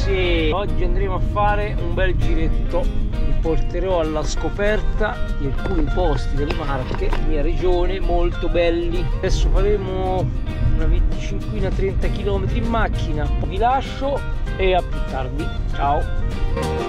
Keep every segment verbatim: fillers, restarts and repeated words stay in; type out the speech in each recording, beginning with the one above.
ragazzi, oggi andremo a fare un bel giretto. Vi porterò alla scoperta di alcuni posti delle Marche, mia regione, molto belli. Adesso faremo una venticinquina trenta chilometri in macchina. Vi lascio e a più tardi. Ciao.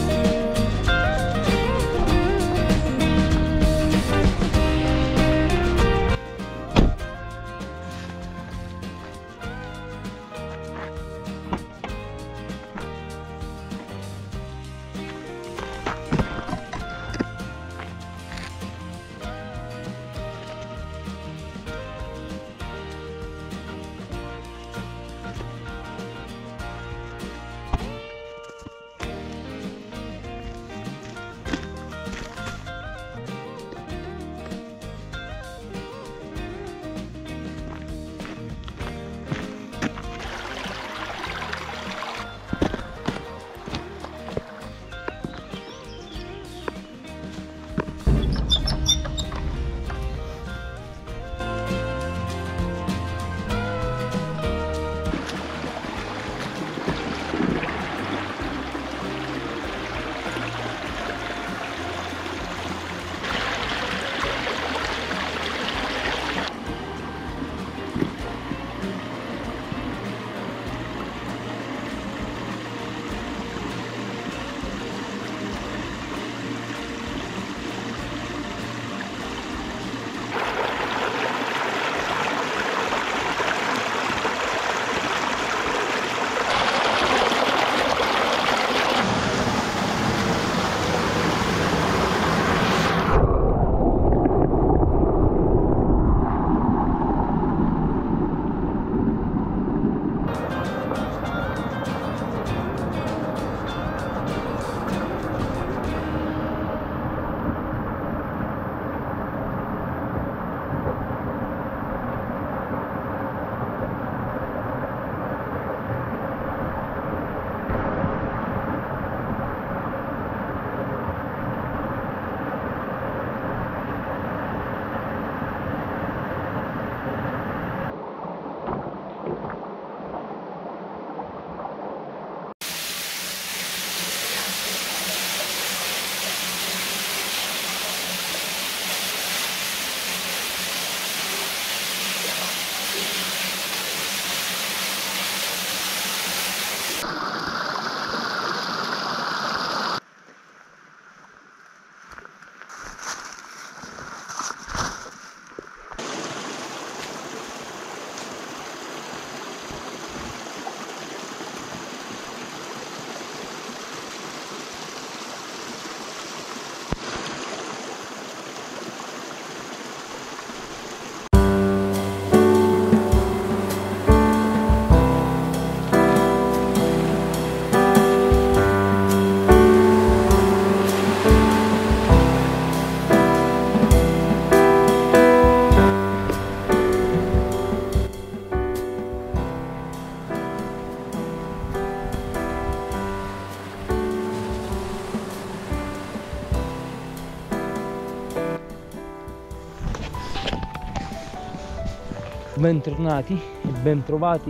Bentornati e ben trovati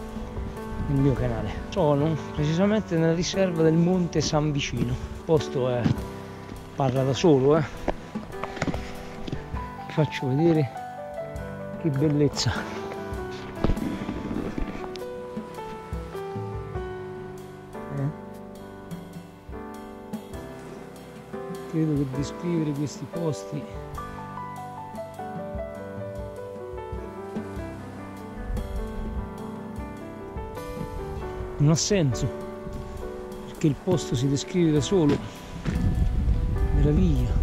nel mio canale. Sono precisamente nella riserva del Monte San Vicino. Il posto è, parla da solo, eh. Vi faccio vedere che bellezza. Eh? Credo che descrivere questi posti non ha senso, perché il posto si descrive da solo. Meraviglia.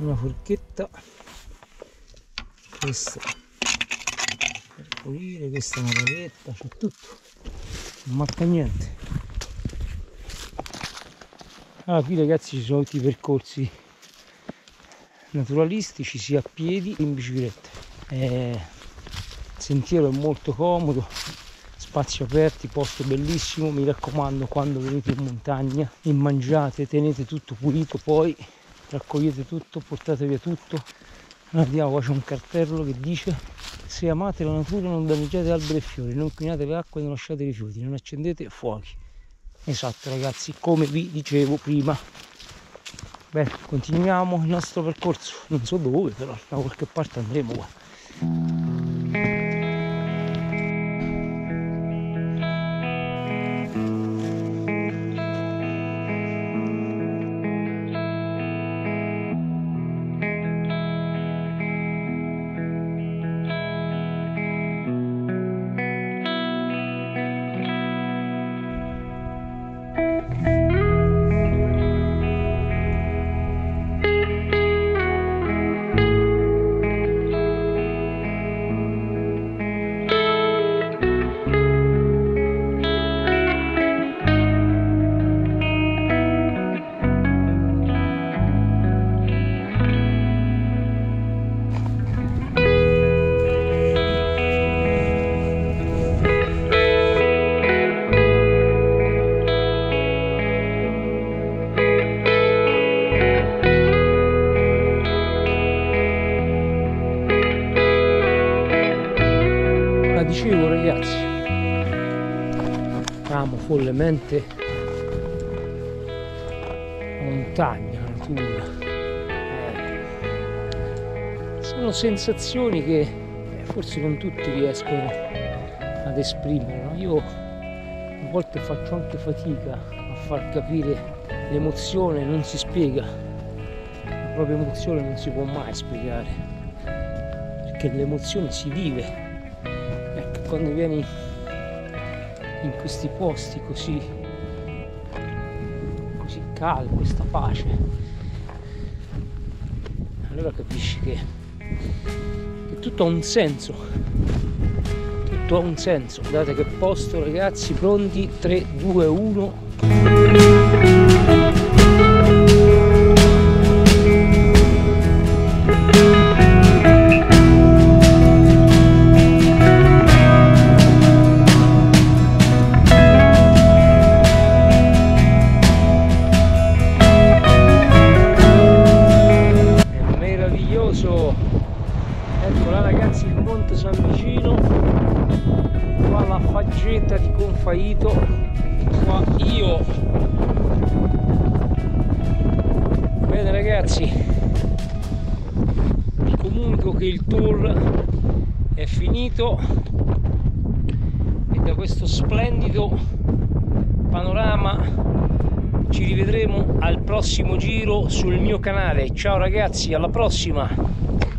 una forchetta, questa per pulire, questa è una paletta, c'è tutto, non manca niente. Allora, qui ragazzi ci sono tutti i percorsi naturalistici sia a piedi che in bicicletta. Eh, il sentiero è molto comodo, spazi aperti, posto bellissimo. Mi raccomando, quando venite in montagna e mangiate tenete tutto pulito, poi raccogliete tutto, portate via tutto. Andiamo, qua c'è un cartello che dice: se amate la natura non danneggiate alberi e fiori, non inquinate le acque, non lasciate rifiuti, non accendete fuochi. Esatto ragazzi, come vi dicevo prima. Bene, continuiamo il nostro percorso, non so dove, però da qualche parte andremo qua. Dicevo ragazzi, amo follemente la montagna, la natura. Eh, sono sensazioni che eh, forse non tutti riescono ad esprimere, no? Io a volte faccio anche fatica a far capire l'emozione, non si spiega, la propria emozione non si può mai spiegare, perché l'emozione si vive. Quando vieni in questi posti così così calmi, questa pace, allora capisci che, che tutto ha un senso, tutto ha un senso. Guardate che posto ragazzi, pronti? Tre, due, uno. Ecco là ragazzi il Monte San Vicino, qua la faggeta di Confaito, qua io. Bene ragazzi, vi comunico che il tour è finito e da questo splendido panorama ci rivedremo al prossimo giro sul mio canale. Ciao ragazzi, alla prossima!